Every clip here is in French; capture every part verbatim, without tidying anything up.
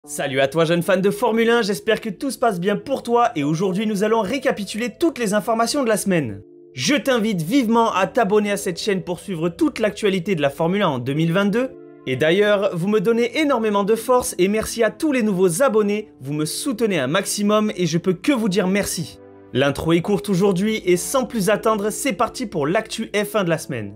Salut à toi jeune fan de Formule un, j'espère que tout se passe bien pour toi et aujourd'hui nous allons récapituler toutes les informations de la semaine. Je t'invite vivement à t'abonner à cette chaîne pour suivre toute l'actualité de la Formule un en deux mille vingt-deux. Et d'ailleurs, vous me donnez énormément de force et merci à tous les nouveaux abonnés, vous me soutenez un maximum et je peux que vous dire merci. L'intro est courte aujourd'hui et sans plus attendre, c'est parti pour l'actu F un de la semaine.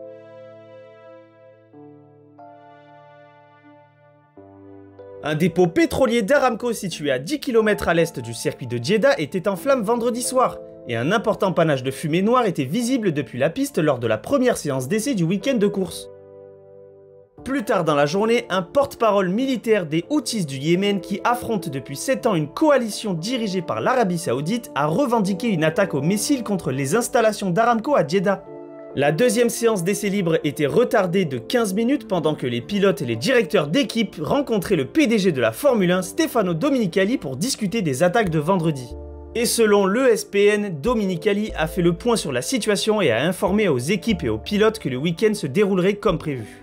Un dépôt pétrolier d'Aramco situé à dix kilomètres à l'est du circuit de Jeddah était en flammes vendredi soir, et un important panache de fumée noire était visible depuis la piste lors de la première séance d'essai du week-end de course. Plus tard dans la journée, un porte-parole militaire des Houthis du Yémen qui affronte depuis sept ans une coalition dirigée par l'Arabie Saoudite a revendiqué une attaque aux missiles contre les installations d'Aramco à Jeddah. La deuxième séance d'essai libre était retardée de quinze minutes pendant que les pilotes et les directeurs d'équipe rencontraient le P D G de la Formule un, Stefano Domenicali, pour discuter des attaques de vendredi. Et selon l'E S P N, Domenicali a fait le point sur la situation et a informé aux équipes et aux pilotes que le week-end se déroulerait comme prévu.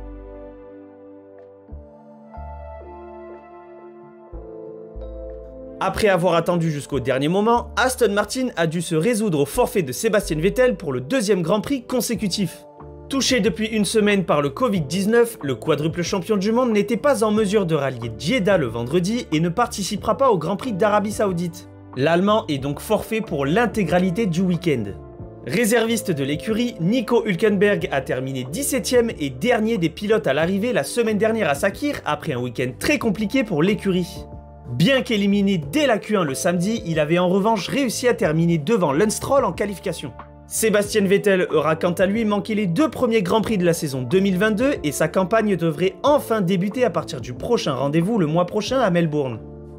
Après avoir attendu jusqu'au dernier moment, Aston Martin a dû se résoudre au forfait de Sébastien Vettel pour le deuxième Grand Prix consécutif. Touché depuis une semaine par le Covid dix-neuf, le quadruple champion du monde n'était pas en mesure de rallier Jeddah le vendredi et ne participera pas au Grand Prix d'Arabie Saoudite. L'Allemand est donc forfait pour l'intégralité du week-end. Réserviste de l'écurie, Nico Hülkenberg a terminé dix-septième et dernier des pilotes à l'arrivée la semaine dernière à Sakhir après un week-end très compliqué pour l'écurie. Bien qu'éliminé dès la Q un le samedi, il avait en revanche réussi à terminer devant Lance Stroll en qualification. Sébastien Vettel aura quant à lui manqué les deux premiers Grands Prix de la saison deux mille vingt-deux et sa campagne devrait enfin débuter à partir du prochain rendez-vous le mois prochain à Melbourne.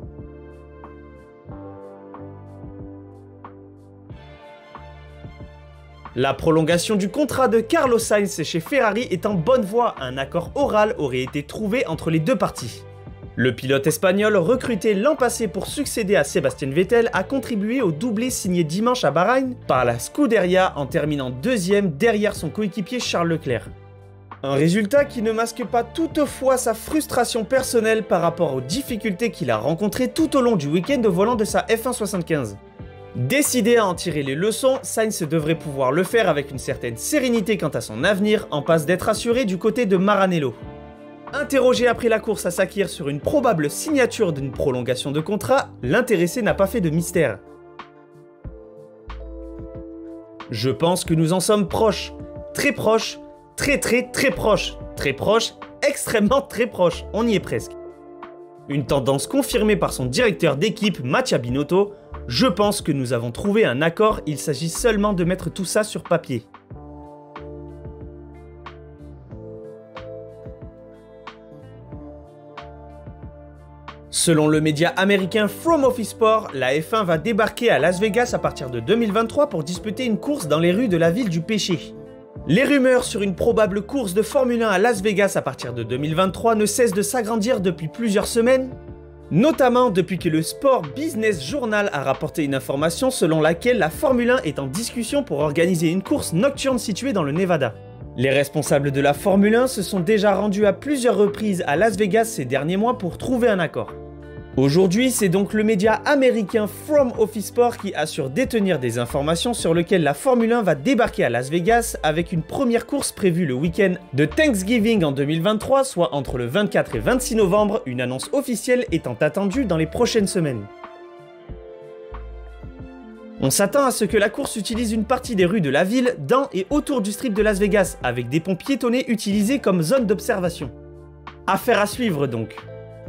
La prolongation du contrat de Carlos Sainz chez Ferrari est en bonne voie, un accord oral aurait été trouvé entre les deux parties. Le pilote espagnol, recruté l'an passé pour succéder à Sébastien Vettel, a contribué au doublé signé dimanche à Bahreïn par la Scuderia en terminant deuxième derrière son coéquipier Charles Leclerc. Un résultat qui ne masque pas toutefois sa frustration personnelle par rapport aux difficultés qu'il a rencontrées tout au long du week-end au volant de sa F un soixante-quinze. Décidé à en tirer les leçons, Sainz devrait pouvoir le faire avec une certaine sérénité quant à son avenir, en passe d'être assuré du côté de Maranello. Interrogé après la course à Sakhir sur une probable signature d'une prolongation de contrat, l'intéressé n'a pas fait de mystère. Je pense que nous en sommes proches, très proches, très très très proches, très proches, extrêmement très proches, on y est presque. Une tendance confirmée par son directeur d'équipe Mattia Binotto, je pense que nous avons trouvé un accord, il s'agit seulement de mettre tout ça sur papier. Selon le média américain From Office Sport, la F un va débarquer à Las Vegas à partir de deux mille vingt-trois pour disputer une course dans les rues de la ville du péché. Les rumeurs sur une probable course de Formule un à Las Vegas à partir de deux mille vingt-trois ne cessent de s'agrandir depuis plusieurs semaines, notamment depuis que le Sport Business Journal a rapporté une information selon laquelle la Formule un est en discussion pour organiser une course nocturne située dans le Nevada. Les responsables de la Formule un se sont déjà rendus à plusieurs reprises à Las Vegas ces derniers mois pour trouver un accord. Aujourd'hui, c'est donc le média américain From Office Sport qui assure détenir des informations sur lesquelles la Formule un va débarquer à Las Vegas avec une première course prévue le week-end de Thanksgiving en deux mille vingt-trois, soit entre le vingt-quatre et vingt-six novembre, une annonce officielle étant attendue dans les prochaines semaines. On s'attend à ce que la course utilise une partie des rues de la ville, dans et autour du strip de Las Vegas, avec des ponts piétonnés utilisés comme zone d'observation. Affaire à suivre donc.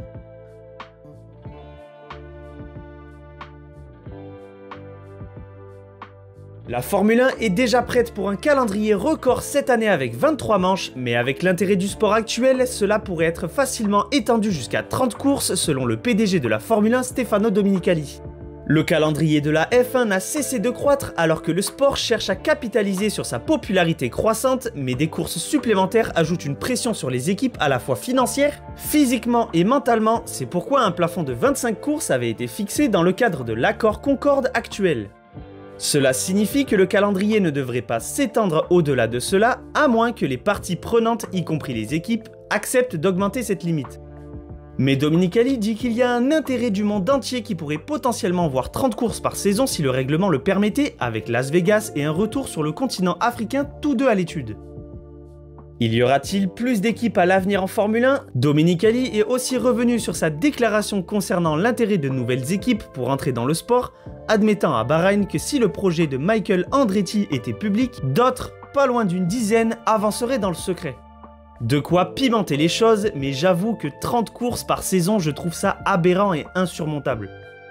La Formule un est déjà prête pour un calendrier record cette année avec vingt-trois manches, mais avec l'intérêt du sport actuel, cela pourrait être facilement étendu jusqu'à trente courses selon le P D G de la Formule un, Stefano Domenicali. Le calendrier de la F un n'a cessé de croître alors que le sport cherche à capitaliser sur sa popularité croissante, mais des courses supplémentaires ajoutent une pression sur les équipes à la fois financière, physiquement et mentalement, c'est pourquoi un plafond de vingt-cinq courses avait été fixé dans le cadre de l'accord Concorde actuel. Cela signifie que le calendrier ne devrait pas s'étendre au-delà de cela, à moins que les parties prenantes, y compris les équipes, acceptent d'augmenter cette limite. Mais Dominicali dit qu'il y a un intérêt du monde entier qui pourrait potentiellement voir trente courses par saison si le règlement le permettait, avec Las Vegas et un retour sur le continent africain tous deux à l'étude. Il y aura-t-il plus d'équipes à l'avenir en Formule un? Dominicali est aussi revenu sur sa déclaration concernant l'intérêt de nouvelles équipes pour entrer dans le sport, admettant à Bahreïn que si le projet de Michael Andretti était public, d'autres, pas loin d'une dizaine, avanceraient dans le secret. De quoi pimenter les choses, mais j'avoue que trente courses par saison, je trouve ça aberrant et insurmontable.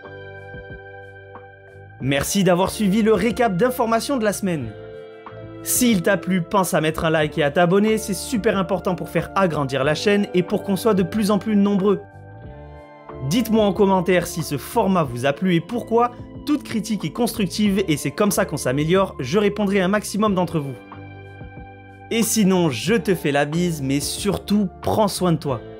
Merci d'avoir suivi le récap d'informations de la semaine. S'il t'a plu, pense à mettre un like et à t'abonner, c'est super important pour faire agrandir la chaîne et pour qu'on soit de plus en plus nombreux. Dites-moi en commentaire si ce format vous a plu et pourquoi, toute critique est constructive et c'est comme ça qu'on s'améliore, je répondrai à un maximum d'entre vous. Et sinon, je te fais la bise, mais surtout, prends soin de toi.